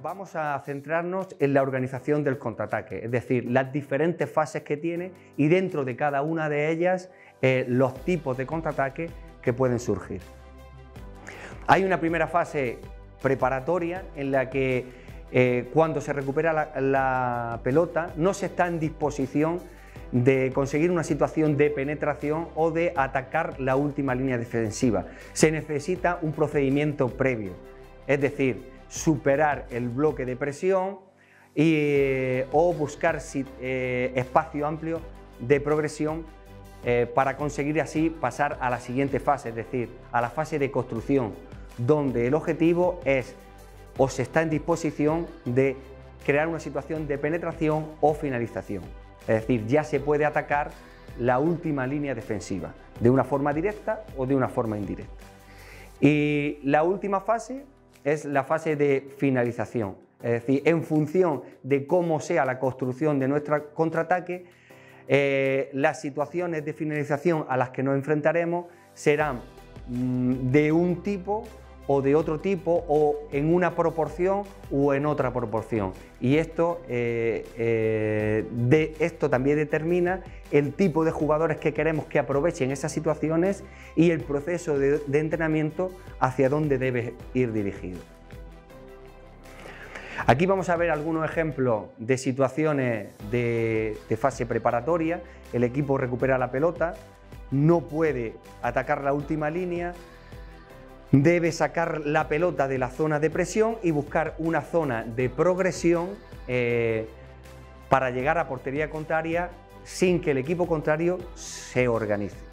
vamos a centrarnos en la organización del contraataque, es decir, las diferentes fases que tiene y dentro de cada una de ellas los tipos de contraataque que pueden surgir. Hay una primera fase preparatoria en la que cuando se recupera la pelota no se está en disposición de conseguir una situación de penetración o de atacar la última línea defensiva. Se necesita un procedimiento previo, es decir, superar el bloque de presión o buscar espacio amplio de progresión para conseguir así pasar a la siguiente fase, es decir, a la fase de construcción, donde el objetivo es o se está en disposición de crear una situación de penetración o finalización. Es decir, ya se puede atacar la última línea defensiva, de una forma directa o de una forma indirecta. Y la última fase es la fase de finalización, es decir, en función de cómo sea la construcción de nuestro contraataque, las situaciones de finalización a las que nos enfrentaremos serán de un tipo o de otro tipo, o en una proporción o en otra proporción. Y esto también determina el tipo de jugadores que queremos que aprovechen esas situaciones y el proceso de entrenamiento hacia dónde debe ir dirigido. Aquí vamos a ver algunos ejemplos de situaciones de fase preparatoria. El equipo recupera la pelota, no puede atacar la última línea, debe sacar la pelota de la zona de presión y buscar una zona de progresión para llegar a portería contraria sin que el equipo contrario se organice.